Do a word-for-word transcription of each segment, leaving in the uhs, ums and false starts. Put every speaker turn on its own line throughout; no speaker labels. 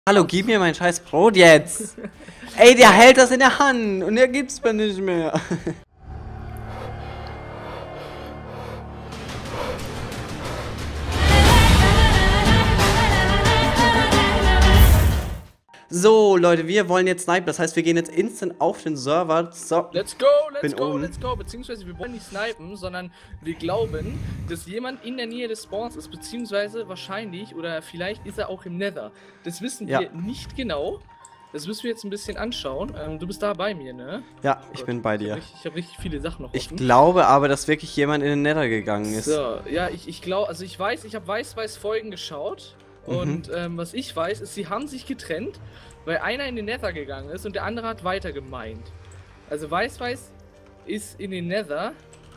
Hallo, gib mir mein scheiß Brot jetzt. Ey, der hält das in der Hand und der gibt's mir nicht mehr. So, Leute, wir wollen jetzt snipen. Das heißt, wir gehen jetzt instant auf den Server. So.
Let's go, let's
Bin
go,
oben.
let's go. Beziehungsweise wir wollen nicht snipen, sondern wir glauben, dass jemand in der Nähe des Spawns ist. Beziehungsweise wahrscheinlich oder vielleicht ist er auch im Nether. Das wissen wir
Ja.
nicht genau. Das müssen wir jetzt ein bisschen anschauen. Ähm, du bist da bei mir, ne?
Ja,
Oh
ich
Gott,
bin bei
Ich
dir.
habe richtig, hab richtig viele Sachen noch
Ich
offen.
glaube aber, dass wirklich jemand in den Nether gegangen ist.
So, ja, ich, ich glaube, also ich weiß, ich habe Weiß-Weiß-Folgen geschaut.
Mhm.
Und ähm, was ich weiß, ist, sie haben sich getrennt, weil einer in den Nether gegangen ist und der andere hat weiter gemeint. Also Weiß-Weiß ist in den Nether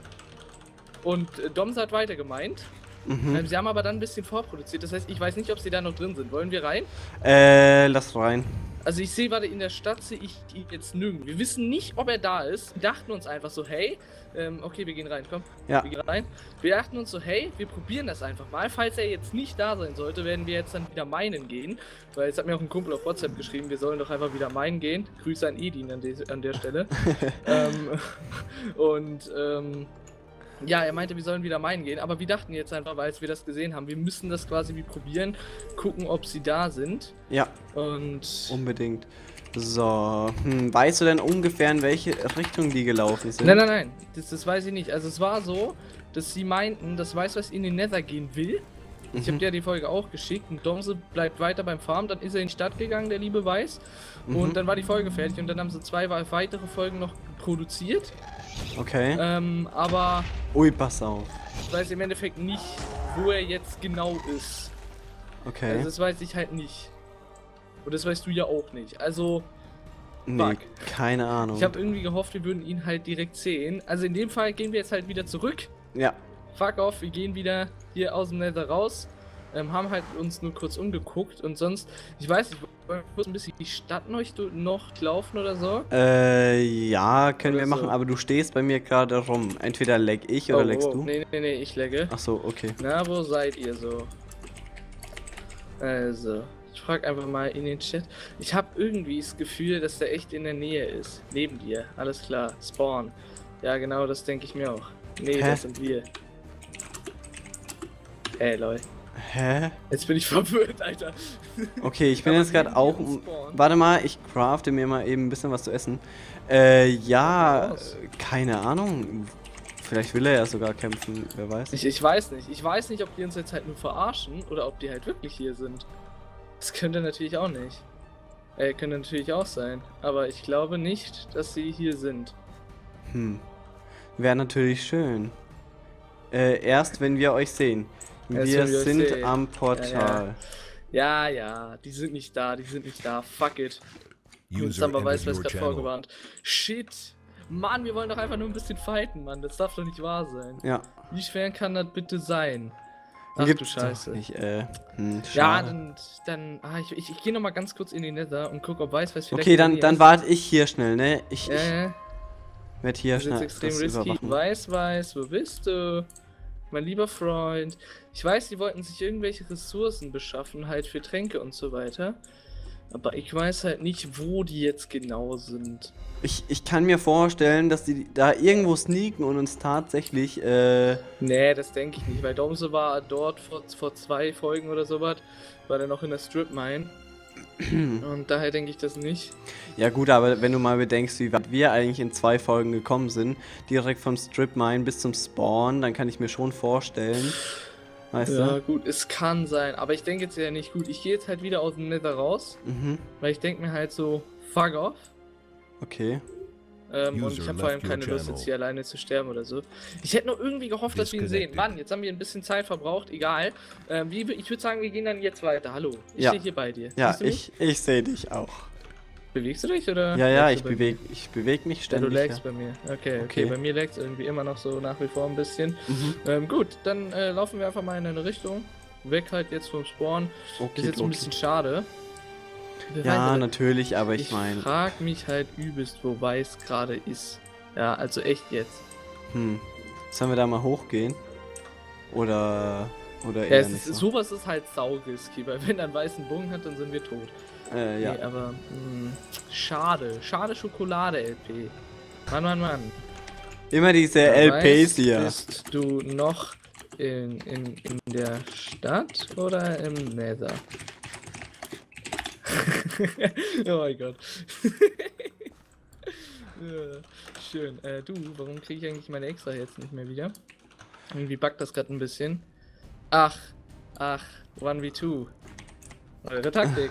und äh, Doms hat weiter gemeint.
Mhm.
Ähm, sie haben aber dann ein bisschen vorproduziert, das heißt, ich weiß nicht, ob sie da noch drin sind. Wollen wir rein?
Äh, lass rein.
Also ich sehe gerade in der Stadt, sehe ich ihn jetzt nirgendwo. Wir wissen nicht, ob er da ist. Wir dachten uns einfach so, hey, ähm, okay, wir gehen rein, komm.
Ja.
Wir gehen rein. Wir dachten uns so, hey, wir probieren das einfach mal. Falls er jetzt nicht da sein sollte, werden wir jetzt dann wieder meinen gehen. Weil es hat mir auch ein Kumpel auf WhatsApp geschrieben, wir sollen doch einfach wieder meinen gehen. Grüße an Edin an, de an der Stelle. ähm, und ähm, ja, er meinte, wir sollen wieder meinen gehen. Aber wir dachten jetzt einfach, weil wir das gesehen haben, wir müssen das quasi wie probieren, gucken, ob sie da sind.
Ja,
Und
unbedingt. So, hm, weißt du denn ungefähr, in welche Richtung die gelaufen sind?
Nein, nein, nein, das, das weiß ich nicht. Also es war so, dass sie meinten, dass Weiß was in den Nether gehen will. Ich
Mhm.
habe dir die Folge auch geschickt und Domse bleibt weiter beim Farm. Dann ist er in die Stadt gegangen, der liebe Weiß.
Mhm.
Und dann war die Folge fertig und dann haben sie zwei weitere Folgen noch produziert.
Okay.
Ähm, aber
Ui, pass auf.
ich weiß im Endeffekt nicht, wo er jetzt genau ist.
Okay.
Also das weiß ich halt nicht. Und das weißt du ja auch nicht. Also,
Nee,
fuck.
keine Ahnung.
Ich habe irgendwie gehofft, wir würden ihn halt direkt sehen. Also in dem Fall gehen wir jetzt halt wieder zurück.
Ja.
Fuck off, wir gehen wieder hier aus dem Nether raus. Ähm, haben halt uns nur kurz umgeguckt und sonst, ich weiß nicht, wollen wir kurz ein bisschen die Stadt noch, noch laufen oder so?
Äh, ja, können
Oder
wir machen,
so.
aber du stehst bei mir gerade rum. Entweder leg ich oder
Oh,
leggst
oh,
du.
Nee, nee, nee, ich legge.
Ach so, okay.
Na, wo seid ihr so? Also, ich frag einfach mal in den Chat. Ich habe irgendwie das Gefühl, dass der echt in der Nähe ist. Neben dir, alles klar. Spawn. Ja, genau, das denke ich mir auch. Nee,
Hä?
das sind wir. Hey, Leute.
Hä?
Jetzt bin ich verwirrt, Alter.
Okay, ich bin
Aber
jetzt gerade
neben
auch.
dir im Spawn.
Warte mal, ich crafte mir mal eben ein bisschen was zu essen. Äh, ja,
Was?
keine Ahnung. Vielleicht will er ja sogar kämpfen, wer weiß.
Ich, ich weiß nicht. Ich weiß nicht, ob die uns jetzt halt nur verarschen oder ob die halt wirklich hier sind. Das könnte natürlich auch nicht. Äh, könnte natürlich auch sein. Aber ich glaube nicht, dass sie hier sind.
Hm. Wäre natürlich schön. Äh, erst wenn wir euch sehen.
Erst
Wir
wenn wir euch
sind
sehen.
am Portal.
Ja, ja, die sind nicht da, die sind nicht da. Fuck it. Jetzt
User
haben wir
entered
weiß, was
your
gerade
channel.
vorgewarnt. Shit. Mann, wir wollen doch einfach nur ein bisschen fighten, Mann. Das darf doch nicht wahr sein.
Ja.
Wie schwer kann das bitte sein? Ach
Gibt's
du Scheiße.
doch nicht, äh. Hm,
Ja,
schade.
dann, dann ah, ich, ich, ich gehe noch mal ganz kurz in die Nether und guck, ob weiß, was vielleicht
Okay,
in der
dann,
Nähe
dann
ist.
warte ich hier schnell, ne? Ich, ich
Äh,
werde hier
das ist jetzt
schnell
extrem
das
risky.
überwachen.
Weiß, weiß, wo bist du? Mein lieber Freund. Ich weiß, die wollten sich irgendwelche Ressourcen beschaffen, halt für Tränke und so weiter. Aber ich weiß halt nicht, wo die jetzt genau sind.
Ich, ich kann mir vorstellen, dass die da irgendwo sneaken und uns tatsächlich, äh.
Nee, das denke ich nicht, weil Domse war dort vor, vor zwei Folgen oder sowas, war der noch in der Strip Mine. Und daher denke ich das nicht.
Ja gut, aber wenn du mal bedenkst, wie weit wir eigentlich in zwei Folgen gekommen sind, direkt vom Strip Mine bis zum Spawn, dann kann ich mir schon vorstellen. Weißt
Ja, gut, es kann sein, aber ich denke jetzt ja nicht gut. Ich gehe jetzt halt wieder aus dem Nether raus,
du? Mhm.
weil ich denke mir halt so, fuck off.
Okay.
Ähm, und
User
ich habe vor allem
left your
keine Lust,
channel.
jetzt hier alleine zu sterben oder so. Ich hätte nur irgendwie gehofft, dass wir ihn sehen.
Disconnected.
Mann, jetzt haben wir ein bisschen Zeit verbraucht, egal. Ähm, wie, ich würde sagen, wir gehen dann jetzt weiter. Hallo, ich
Ja.
stehe hier bei dir.
Ja,
Siehst du mich?
ich, ich sehe dich auch.
Bewegst du dich oder?
Ja, ja,
lagst
ich
du bei
bewege ich beweg mich
mir? Ja,
ständig.
du lagst
ja.
bei mir. Okay, okay,
Okay.
bei mir lagst irgendwie immer noch so nach wie vor ein bisschen.
Mhm.
Ähm, gut, dann äh, laufen wir einfach mal in eine Richtung. Weg halt jetzt vom Spawn.
Okay,
Ist jetzt ein
okay.
bisschen schade. Wer
Ja,
weiß,
natürlich, aber ich
ich
meine.
frag mich halt übelst, wo Weiß gerade ist. Ja, also echt jetzt.
Hm. Sollen wir da mal hochgehen? Oder. Oder
Ja,
eher
es
nicht
ist,
so?
sowas ist halt saurisky, weil wenn er einen weißen Bogen hat, dann sind wir tot.
Äh, ja.
Nee, aber mh, schade. Schade Schokolade-L P. Mann, Mann, Mann.
Immer diese
Wer
L Ps
weiß,
hier.
Bist du noch in, in, in der Stadt oder im Nether? Oh mein Gott. Ja, schön. Äh, du, warum kriege ich eigentlich meine Extra jetzt nicht mehr wieder? Irgendwie buggt das gerade ein bisschen. Ach, ach, eins gegen zwei. Eure Taktik.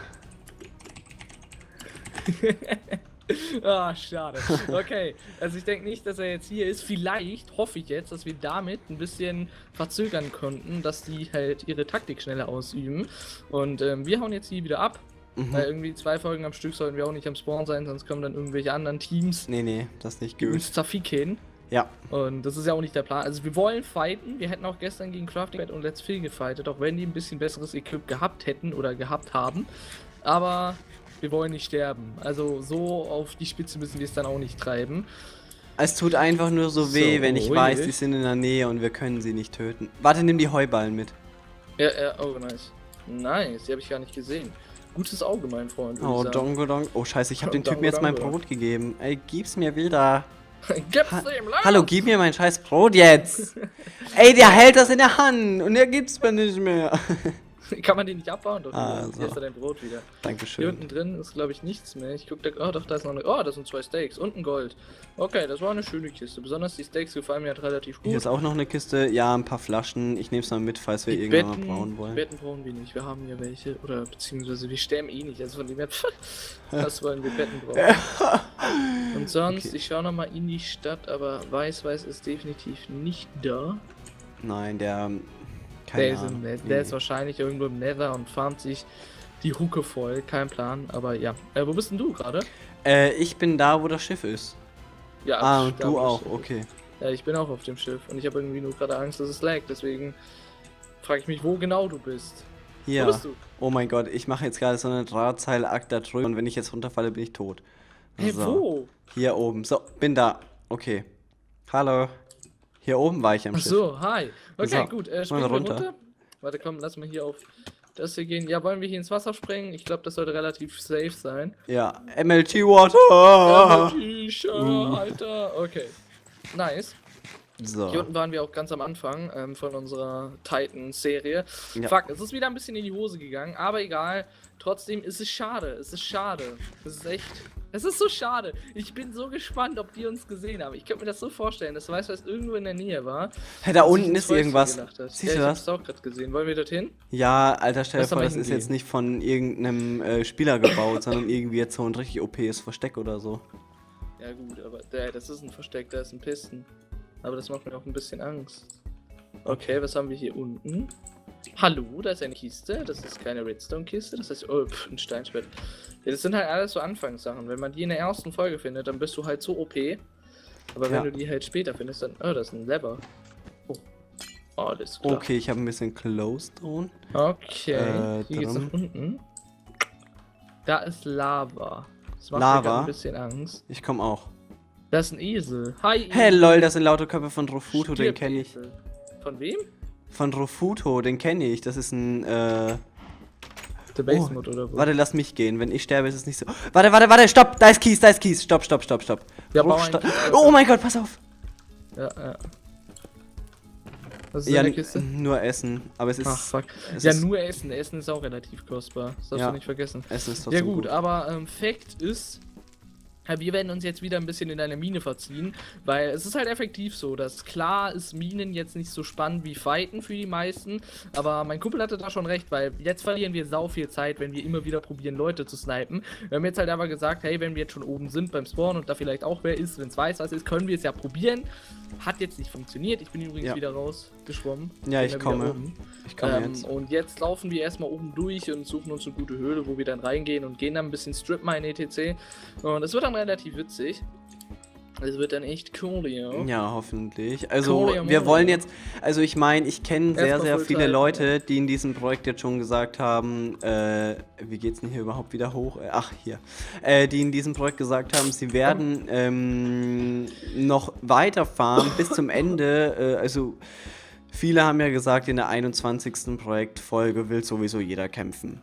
Ah, schade. Okay, also ich denke nicht, dass er jetzt hier ist. Vielleicht hoffe ich jetzt, dass wir damit ein bisschen verzögern konnten, dass die halt ihre Taktik schneller ausüben. Und ähm, wir hauen jetzt hier wieder ab.
Mhm.
Weil irgendwie zwei Folgen am Stück sollten wir auch nicht am Spawn sein, sonst kommen dann irgendwelche anderen Teams,
Nee, nee, das ist nicht
die
gut.
uns zerficken.
Ja.
Und das ist ja auch nicht der Plan. Also wir wollen fighten. Wir hätten auch gestern gegen Crafting und Let's Phil gefightet, auch wenn die ein bisschen besseres Equip gehabt hätten oder gehabt haben. Aber wir wollen nicht sterben. Also so auf die Spitze müssen wir es dann auch nicht treiben.
Es tut einfach nur so weh,
So,
wenn ich
ui.
weiß, die sind in der Nähe und wir können sie nicht töten. Warte, nimm die Heuballen mit.
Ja, ja, oh nice. Nice, die habe ich gar nicht gesehen. Gutes Auge, mein Freund. würde
Oh,
ich sagen.
dongo dong. Oh, scheiße, ich habe den
Dongo
Typen jetzt mein
dongo.
Brot gegeben. Ey, gib's mir wieder.
Gib's
Ha
ihm, lass!
Hallo, gib mir mein scheiß Brot jetzt. Ey, der hält das in der Hand und er gibt's mir nicht mehr.
Kann man den nicht abbauen? Doch,
Ah,
hier
so.
ist ja dein Brot wieder. Hier
Dankeschön.
unten drin ist, glaube ich, nichts mehr. Ich guck da. Oh, doch, da ist noch eine. Oh, das sind zwei Steaks und ein Gold. Okay, das war eine schöne Kiste. Besonders die Steaks gefallen mir halt relativ gut.
Hier ist auch noch eine Kiste. Ja, ein paar Flaschen. Ich nehm's mal mit, falls wir
Die
irgendwann
Betten,
mal brauen wollen.
Betten brauchen wir nicht. Wir haben ja welche. Oder beziehungsweise wir sterben eh nicht. Also von dem her. Was wollen wir Betten brauchen? Und sonst,
Okay.
ich schaue nochmal in die Stadt, aber Weiß Weiß ist definitiv nicht da.
Nein, der. Keine
Der ist,
Ahnung.
im Net-
Nee,
der ist
nee.
wahrscheinlich irgendwo im Nether und farmt sich die Hucke voll. Kein Plan, aber ja. Äh, wo bist denn du gerade?
Äh, ich bin da, wo das Schiff ist.
Ja,
Ah, und
da,
du
wo das
auch,
Schiff ist.
okay.
Ja, ich bin auch auf dem Schiff und ich habe irgendwie nur gerade Angst, dass es laggt. Deswegen frage ich mich, wo genau du bist.
Hier.
Wo bist du?
Oh mein Gott, ich mache jetzt gerade so eine Drahtseilakt da drüben und wenn ich jetzt runterfalle, bin ich tot.
Hey,
So.
wo?
Hier oben. So, bin da. Okay. Hallo. Hier oben war ich am
Ach
Schiff.
so, hi. Okay,
So,
gut. Äh,
mal
springen wir
runter.
runter. Warte, komm, lass mal hier auf das hier gehen. Ja, wollen wir hier ins Wasser springen? Ich glaube, das sollte relativ safe sein.
Ja, M L G Water.
Ja, Alter. Okay. Nice. Hier
So.
unten waren wir auch ganz am Anfang ähm, von unserer Titan-Serie.
Ja.
Fuck, es ist wieder ein bisschen in die Hose gegangen, aber egal. Trotzdem ist es schade. Es ist schade. Es ist echt. Es ist so schade. Ich bin so gespannt, ob die uns gesehen haben. Ich könnte mir das so vorstellen, dass Weiß Weiß irgendwo in der Nähe war.
Hey, da
und sich
unten
ins
ist
Fäustchen
irgendwas.
gelacht hat.
Siehst
ja,
du
ich
das?
hab's auch gerade gesehen. Wollen wir dorthin?
Ja, Alter, stell dir
Lass doch
vor,
mal
das ist
hingehen.
jetzt nicht von irgendeinem äh, Spieler gebaut, sondern irgendwie jetzt so ein richtig O Pes Versteck oder so.
Ja gut, aber der, das ist ein Versteck, da ist ein Pisten. Aber das macht mir auch ein bisschen Angst. Okay, was haben wir hier unten? Hallo, da ist eine Kiste. Das ist keine Redstone-Kiste. Das heißt, oh, pff, ein Steinschwert. Ja, das sind halt alles so Anfangssachen. Wenn man die in der ersten Folge findet, dann bist du halt so O P. Aber wenn
Ja.
du die halt später findest, dann. Oh, das ist ein Lever. Oh. Alles klar.
Okay, ich habe ein bisschen Close-Drone.
Okay.
Äh,
hier geht's
drin.
nach unten. Da ist Lava. Das macht
Lava?
mir grad ein bisschen Angst.
Ich komme auch.
Da ist ein Esel. Hi,
Hey
Esel.
lol, das sind lauter Köpfe von Rofuto, den
Stirb,
kenne ich.
Esel. Von wem?
Von Rofuto, den kenne ich. Das ist ein, äh...
Der Basemod oder wo?
Warte, lass mich gehen. Wenn ich sterbe, ist es nicht so... Warte, warte, warte, stopp! Da ist Kies, da ist Kies. Stopp, stopp, stopp, stopp.
Ja, bau
Bruchsta-
einen Kies auf.
Oh mein Gott, pass auf!
Ja, ja. Was ist
Ja,
in der
n-
Kiste?
nur Essen. Aber es ist...
Ach, fuck.
es
Ja,
ist-
nur Essen. Essen ist auch relativ kostbar. Das darfst
Ja.
du nicht vergessen.
Essen ist
Ja
trotzdem
gut, aber ähm, Fakt ist, ja, wir werden uns jetzt wieder ein bisschen in eine Mine verziehen, weil es ist halt effektiv so, dass klar ist Minen jetzt nicht so spannend wie Fighten für die meisten, aber mein Kumpel hatte da schon recht, weil jetzt verlieren wir sau viel Zeit, wenn wir immer wieder probieren, Leute zu snipen. Wir haben jetzt halt aber gesagt, hey, wenn wir jetzt schon oben sind beim Spawn und da vielleicht auch wer ist, wenn es weiß, was ist, können wir es ja probieren. Hat jetzt nicht funktioniert, ich bin übrigens
Ja.
wieder rausgeschwommen.
Ja,
Bin
ich
da wieder
komme.
oben.
Ich komme
Ähm,
jetzt.
und jetzt laufen wir erstmal oben durch und suchen uns eine gute Höhle, wo wir dann reingehen und gehen dann ein bisschen Strip Mine et cetera. Und es wird dann relativ witzig. Es wird dann echt cool, ja.
Ja, hoffentlich. Also,
Cool, ja,
wir
Mann.
wollen jetzt, also ich meine, ich kenne sehr,
Erstmal
sehr
Full
viele
Time,
Leute, die in diesem Projekt jetzt schon gesagt haben, äh, wie geht's denn hier überhaupt wieder hoch? Äh, Ach, hier. Äh, die in diesem Projekt gesagt haben, sie werden ähm, noch weiterfahren bis zum Ende. Äh, also, viele haben ja gesagt, in der einundzwanzigsten Projektfolge will sowieso jeder kämpfen.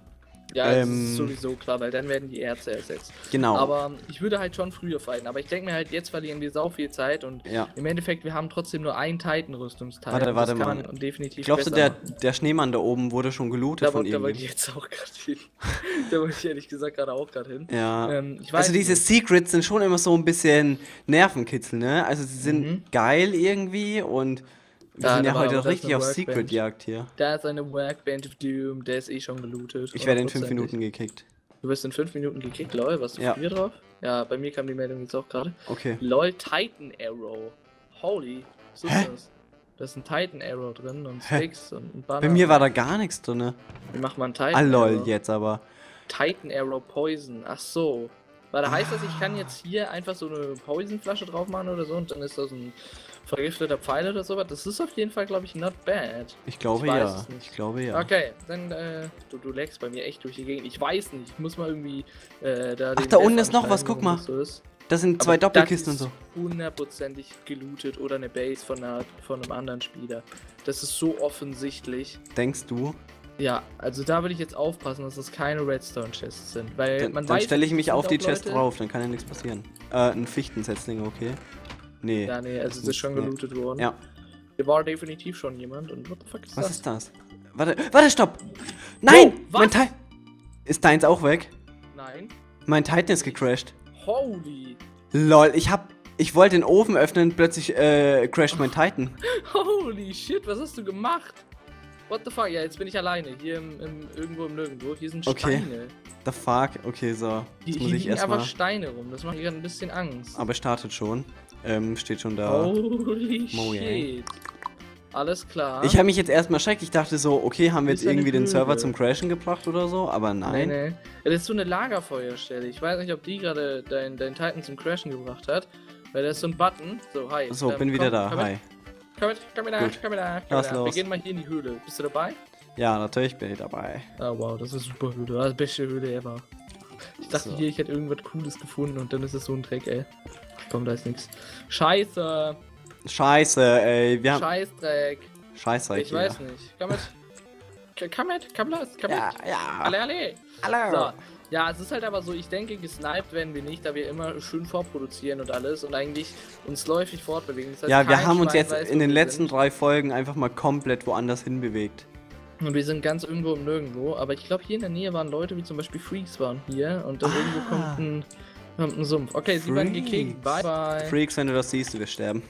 Ja, das
Ähm,
ist sowieso klar, weil dann werden die Ärzte ersetzt.
Genau.
Aber ich würde halt schon früher fighten. Aber ich denke mir halt, jetzt verlieren wir sau viel Zeit und
Ja.
im Endeffekt, wir haben trotzdem nur einen Titan-Rüstungsteil.
Warte,
und
warte
das kann
mal.
man definitiv
Glaubst du,
besser
der,
machen.
der Schneemann da oben wurde schon gelootet
Da,
von
wo- da wollte ich
ihm?
jetzt auch gerade hin. Da wollte ich ehrlich gesagt gerade auch gerade hin.
Ja.
Ähm, ich weiß
Also diese
nicht.
Secrets sind schon immer so ein bisschen Nervenkitzel, ne? Also sie sind
Mhm.
geil irgendwie und wir
Ja,
sind ja
aber-
heute
aber das ist
richtig
eine
auf
Workbench.
Secret-Jagd hier.
Da ist eine Workbench of Doom, der ist eh schon gelootet.
Ich werde in fünf
hundertprozentig.
Minuten gekickt.
Du wirst in fünf Minuten gekickt, lol, warst du
Ja.
früher drauf? Ja, bei mir kam die Meldung jetzt auch gerade.
Okay.
LOL Titan Arrow. Holy, was ist
Hä?
das? Da ist ein Titan Arrow drin und
Hä?
Sticks und ein Banner.
Bei mir war da gar nichts drin.
Wie macht man Titan
Ah lol,
Arrow?
jetzt aber.
Titan Arrow Poison. Ach so. Warte, heißt das, ich kann
Ah.
jetzt hier einfach so eine Poison-Flasche drauf machen oder so und dann ist das ein vergifteter Pfeil oder sowas? Das ist auf jeden Fall, glaube ich, not bad.
Ich glaube
Ich weiß
ja.
es nicht.
Ich glaube ja.
Okay, dann, äh, du, du lagst bei mir echt durch die Gegend. Ich weiß nicht, ich muss mal irgendwie, äh, da
Ach,
den
da
Dev
unten ist noch was,
anschreiben,
guck
warum
mal.
das so ist.
Das sind zwei
Aber
Doppelkisten und
das
so.
ist hundertprozentig gelootet oder eine Base von, einer, von einem anderen Spieler. Das ist so offensichtlich.
Denkst du?
Ja, also da würde ich jetzt aufpassen, dass das keine Redstone-Chests sind, weil
Dann,
man
dann
weiß,
stelle ich
es
mich
sind
auf die
auch
Chest
Leute-
drauf, dann kann ja nichts passieren. Äh, ein Fichtensetzling, okay. Nee.
Ja, nee, also es ist
nicht,
schon
nee.
gelootet worden.
Ja.
Hier war definitiv schon jemand und what the fuck ist
Was
das?
ist das? Warte, warte, stopp! Nein!
Oh, was?
mein Titan. Ist deins auch weg?
Nein.
Mein Titan ist gecrashed.
Holy.
Lol, ich hab. Ich wollte den Ofen öffnen, plötzlich äh, crasht mein Titan.
Holy shit, was hast du gemacht? What the fuck? Ja, jetzt bin ich alleine. Hier im, im, irgendwo im Nirgendwo. Hier sind
Okay.
Steine.
The fuck? Okay, so.
Hier,
Jetzt muss
hier
ich
liegen einfach
erstmal.
Steine rum. Das macht mir gerade ein bisschen Angst.
Aber startet schon. Ähm, steht schon da.
Holy
Mo, yeah.
shit. Alles klar.
Ich habe mich jetzt erstmal schreckt. Ich dachte so, okay, haben wir jetzt
Ist eine
irgendwie den Server
Höhle.
zum Crashen gebracht oder so? Aber
Nee,
nein.
nee. Ja, das ist so eine Lagerfeuerstelle. Ich weiß nicht, ob die gerade dein, dein Titan zum Crashen gebracht hat. Weil da ist so ein Button. So, hi.
So,
Ähm,
bin wieder
komm,
da.
Komm mit,
Hi.
komm mit, komm mit da,
Gut.
komm mit da, komm
Lass
mit da. Wir
los.
gehen mal hier in die Höhle. Bist du dabei?
Ja, natürlich bin ich dabei.
Ah, wow, das ist super Höhle. Das ist die beste Höhle ever. Ich dachte
So.
hier, ich hätte irgendwas Cooles gefunden und dann ist es so ein Dreck, ey. Komm, da ist nichts. Scheiße.
Scheiße, ey. Wir haben.
Scheißdreck.
Scheiße,
Ich
hier.
weiß nicht. Komm mit. K- Komm mit, komm los, komm
Ja,
mit.
ja.
Alle, alle.
Hallo.
So. Ja, es ist halt aber so, ich denke, gesniped werden wir nicht, da wir immer schön vorproduzieren und alles und eigentlich uns läufig fortbewegen. Das heißt,
Ja, wir
kein
haben uns
Schwein
jetzt
weiß,
in
wo
den
wir
letzten
sind.
drei Folgen einfach mal komplett woanders hinbewegt.
Und wir sind ganz irgendwo im Nirgendwo, aber ich glaube, hier in der Nähe waren Leute, wie zum Beispiel Freaks waren hier und dann
Ah.
irgendwo kommt ein, kommt ein Sumpf. Okay, sie werden gekickt. Bye, bye.
Freaks, wenn du das siehst, wir sterben.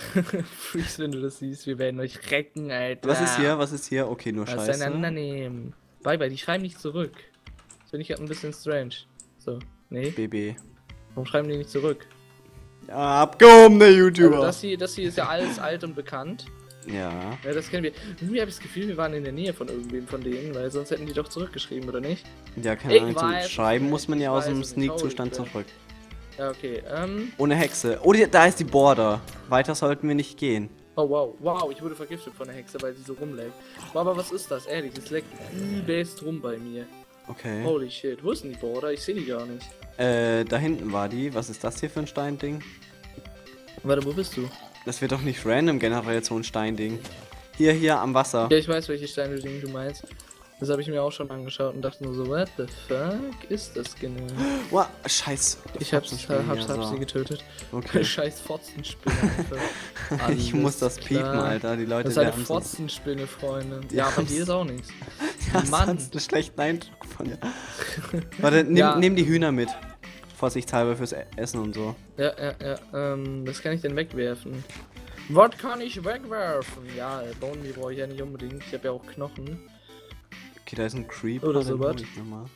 Freaks, wenn du das siehst, wir werden euch recken, Alter.
Was ist hier? Was ist hier? Okay, nur Scheiße.
Auseinandernehmen. Bye, bye, die schreiben nicht zurück. Das finde ich gerade ein bisschen strange. So, nee,
B B.
warum schreiben die nicht zurück?
Ja, abgehobene
Also
YouTuber.
das hier, das hier ist ja alles alt und bekannt.
ja.
Ja, das kennen wir. Irgendwie habe ich das Gefühl, wir waren in der Nähe von irgendwem von denen, weil sonst hätten die doch zurückgeschrieben, oder nicht?
Ja, keine
Ich
Ahnung. Zum
weiß es
Schreiben
nicht,
muss man ja
ich
aus dem
weiß es nicht.
Sneak-Zustand
Holy
zurück.
Ja, okay. Ähm.
Ohne Hexe. Oh, die, da ist die Border. Weiter sollten wir nicht gehen.
Oh wow, wow, ich wurde vergiftet von der Hexe, weil sie so rumleckt. Wow, aber was ist das? Ehrlich, es leckt übelst rum bei mir.
Okay.
Holy shit, wo ist denn die Border? Ich sehe die gar nicht.
Äh, da hinten war die. Was ist das hier für ein Steinding?
Warte, wo bist du?
Das wird doch nicht random generell so ein Steinding. Hier, hier am Wasser.
Ja, ich weiß, welche Steine du meinst. Das habe ich mir auch schon angeschaut und dachte nur so, what the fuck ist das genau?
Wow, scheiß.
Ich hab's,
Fotzenspinne
hab's,
hier,
hab's
so.
sie getötet.
Okay.
Scheiß Fotzenspinne einfach.
Ich
Alles
muss das piepen,
klar.
Alter. Die Leute
Das ist eine
werden's uns.
Fotzenspinne, Freunde.
Die
Ja, aber
haben's-
hier ist auch nichts.
Ja,
Mann.
sonst einen schlechten Eindruck von dir. Warte, nimm,
Ja.
nimm die Hühner mit. Vorsichtshalber fürs E- Essen und so.
Ja, ja, ja. Ähm, was kann ich denn wegwerfen? Was kann ich wegwerfen? Ja, Bone Meal brauche ich ja nicht unbedingt. Ich habe ja auch Knochen.
Okay, da ist ein Creep.
Oder
den
sowas.
hol ich mir mal.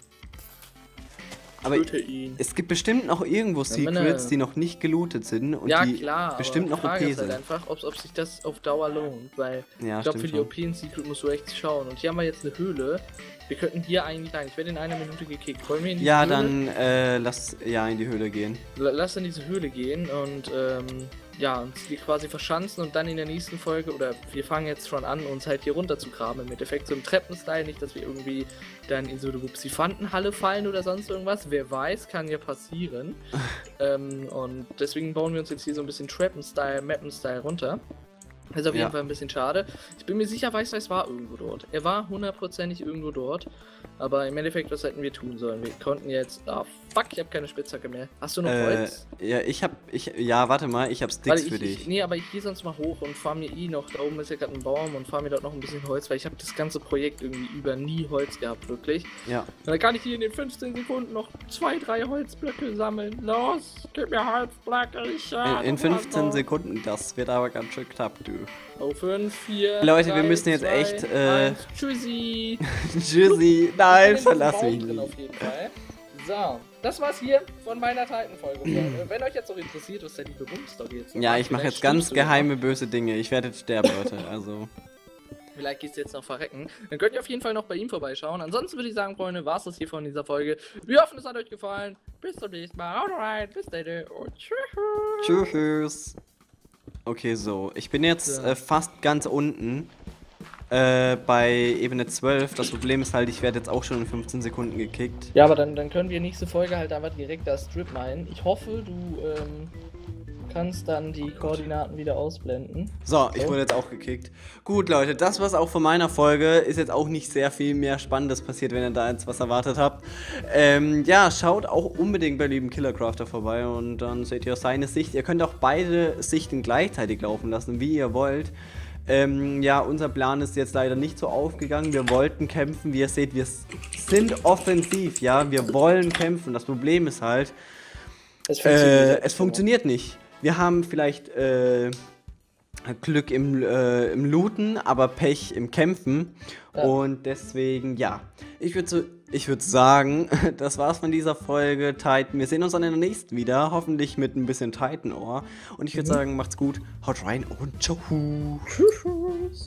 Aber
Töte ihn.
es gibt bestimmt noch irgendwo Secrets,
Männer.
die noch nicht gelootet sind und
Ja,
die
klar.
bestimmt
aber
noch
die Frage
O P
ist halt
sind.
einfach, ob, ob sich das auf Dauer lohnt. Weil
Ja,
ich glaube, für
stimmt
die
schon.
O P in Secret musst du echt schauen. Und hier haben wir jetzt eine Höhle. Wir könnten hier eigentlich rein. Ich werde in einer Minute gekickt. Wollen wir in die
Ja,
Höhle?
dann äh, lass ja in die Höhle gehen.
La- Lass in diese Höhle gehen und ähm, ja, uns hier quasi verschanzen und dann in der nächsten Folge, oder wir fangen jetzt schon an, uns halt hier runter zu graben. Im Endeffekt so im Treppenstyle, nicht, dass wir irgendwie dann in so eine Wupsifantenhalle fallen oder sonst irgendwas. Wer weiß, kann ja passieren. ähm, und deswegen bauen wir uns jetzt hier so ein bisschen Treppenstyle, Mappenstyle runter. Das ist auf jeden
Ja.
Fall ein bisschen schade. Ich bin mir sicher, Weißweiß war irgendwo dort. Er war hundertprozentig irgendwo dort. Aber im Endeffekt, was hätten wir tun sollen? Wir konnten jetzt... Ah, fuck, ich habe keine Spitzhacke mehr. Hast du noch
Äh,
Holz?
ja, ich hab, ich, ja, warte mal, ich hab
Weil
Sticks
ich,
für
ich,
dich.
nee, aber ich gehe sonst mal hoch und fahre mir eh noch, da oben ist ja gerade ein Baum und fahre mir dort noch ein bisschen Holz, weil ich habe das ganze Projekt irgendwie über nie Holz gehabt, wirklich.
Ja.
Und dann kann ich hier in den fünfzehn Sekunden noch zwei, drei Holzblöcke sammeln. Los, gib mir Holzblöcke, ich
In, in fünfzehn Sekunden, das wird aber ganz schön knapp, du.
Oh, fünf, vier,
Leute, wir
drei,
müssen jetzt
zwei,
echt, äh,
eins. Tschüssi.
Tschüssi, nein,
Ich bin in
verlass
diesem
mich
Baum drin
nicht.
auf jeden Fall. So, das war's hier von meiner Titan-Folge. Freunde. Wenn euch jetzt noch interessiert, was der liebe Rumstory jetzt noch
Ja,
macht,
ich mache
vielleicht
jetzt ganz
stirbst du ja noch.
geheime, böse Dinge. Ich werde jetzt sterben, Leute, also...
Vielleicht gehst du jetzt noch verrecken. Dann könnt ihr auf jeden Fall noch bei ihm vorbeischauen. Ansonsten würde ich sagen, Freunde, war's das hier von dieser Folge. Wir hoffen, es hat euch gefallen. Bis zum nächsten Mal. Haut rein. Bis dann. Und tschüss.
Tschüss. Okay, so. Ich bin jetzt
So.
äh, fast ganz unten. Äh, bei Ebene zwölf. Das Problem ist halt, ich werde jetzt auch schon in fünfzehn Sekunden gekickt.
Ja, aber dann, dann können wir nächste Folge halt einfach direkt das Strip meinen. Ich hoffe, du ähm, kannst dann die Koordinaten wieder ausblenden.
So, ich
So.
wurde jetzt auch gekickt. Gut, Leute, das war's auch von meiner Folge. Ist jetzt auch nicht sehr viel mehr Spannendes passiert, wenn ihr da jetzt was erwartet habt. Ähm, ja, schaut auch unbedingt bei lieben Killercrafter vorbei und dann seht ihr seine Sicht. Ihr könnt auch beide Sichten gleichzeitig laufen lassen, wie ihr wollt. Ähm, ja, unser Plan ist jetzt leider nicht so aufgegangen. Wir wollten kämpfen, wie ihr seht, wir s- sind offensiv, ja. Wir wollen kämpfen. Das Problem ist halt,
Es
äh, es funktioniert nicht. Wir haben vielleicht äh, Glück im, äh, im Looten, aber Pech im Kämpfen.
Ja.
Und deswegen, ja. Ich würde so, ich würd sagen, das war's von dieser Folge Titan. Wir sehen uns dann in der nächsten wieder. Hoffentlich mit ein bisschen Titan-Ohr. Und ich würde
Mhm.
sagen, macht's gut, haut rein und ciao.
Tschüss.